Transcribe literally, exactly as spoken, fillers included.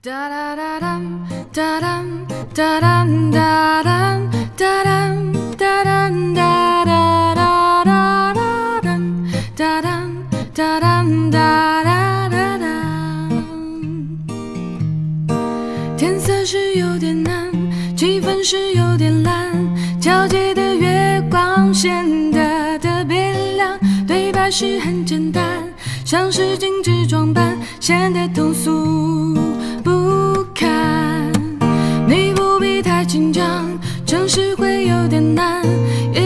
哒哒哒当哒当哒当哒当哒当哒当哒哒哒哒哒当哒当哒当哒哒哒哒。天色是有点暗，气氛是有点烂，皎洁的月光显得特别亮，对白是很简单，像是精致装扮，显得通俗不堪。你不必太紧张，城市会有点难，也